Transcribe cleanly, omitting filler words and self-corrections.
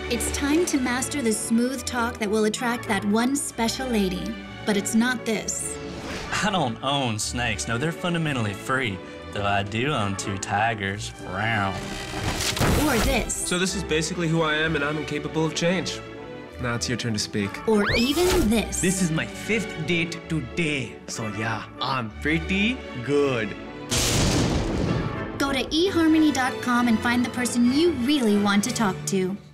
It's time to master the smooth talk that will attract that one special lady. But it's not this. I don't own snakes. No, they're fundamentally free. Though I do own 2 tigers. Round. Or this. So this is basically who I am, and I'm incapable of change. Now it's your turn to speak. Or even this. This is my 5th date today. So yeah, I'm pretty good. Go to eharmony.com and find the person you really want to talk to.